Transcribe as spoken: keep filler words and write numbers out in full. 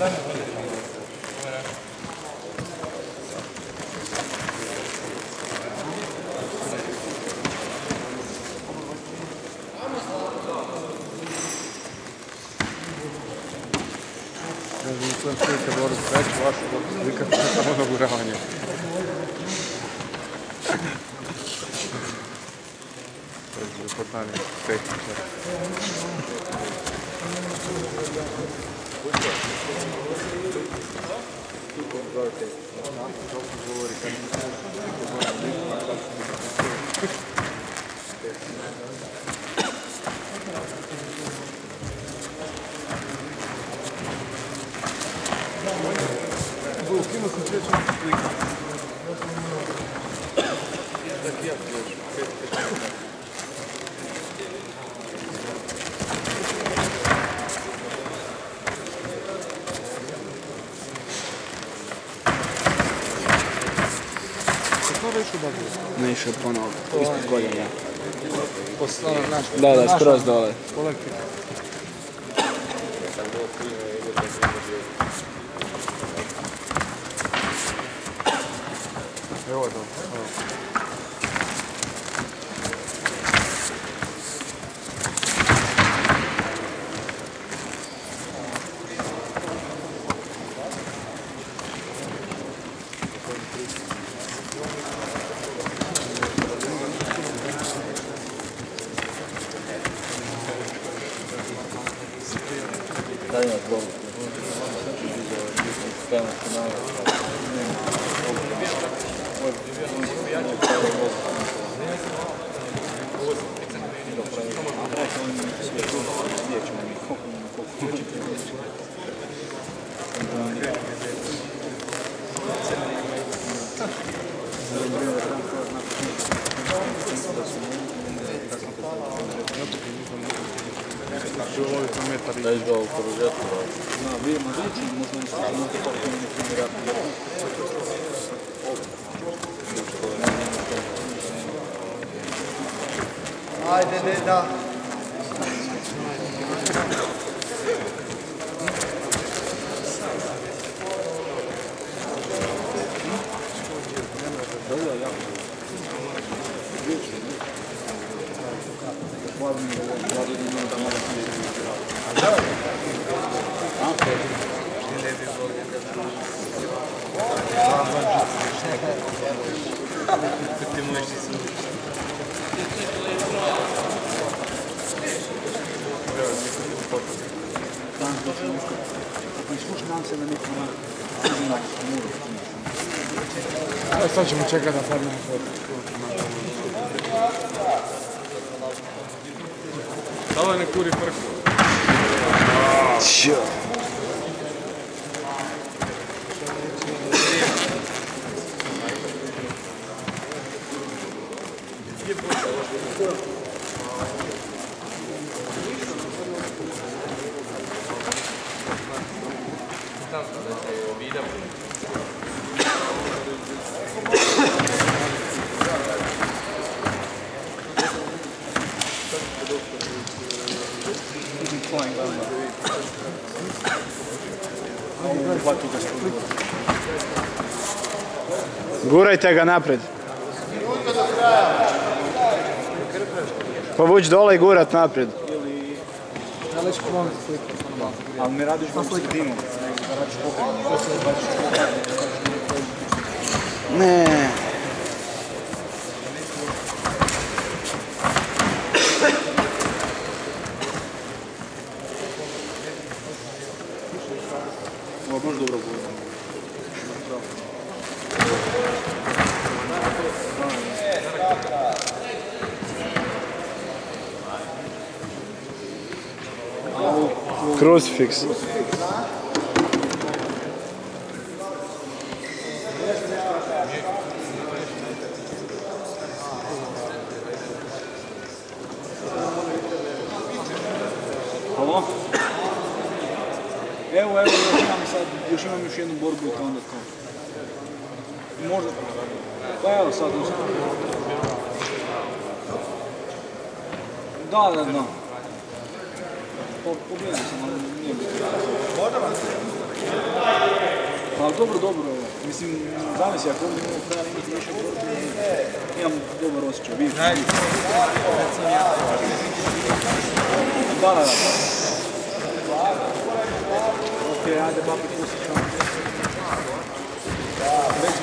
Mislim što je dobro reći vašu likati samo na guranje. To je potnani tehničar. Ima sam srećan slika. Tak ja piješ. Kako već ubavio? Ne išao ponovo, ispod koljena. Naš, da, da, skroz dole. Kolektiv. Evo je to. Daj nas Bogu. Spremno finale. Daješ ga u poružetku. No, vidimo riječi, možemo možemo Ajde, deda. Ти можеш си sad ćemo čekati da padne. Dala ne kuri prku. Čio. Gurajte ga napred. Povući dole i gurat napred. Ali ne radiš baš sredinu. Ne. Ovo baš dobro bude. Crucifix. Halo? Evo, evo, još imam sad, još imam još jednu borbu i to onda to. Možda... Pa evo sad ustavno. Da, da, da. Pobjedio sam, ali nije bilo. dobro, dobro. Mislim, zamisli, ako ovdje imamo kraja imati više borbi, imam dobar osjećaj, vidiš. Da, da, da. Ok, ajde, papi, pustit ćemo. Već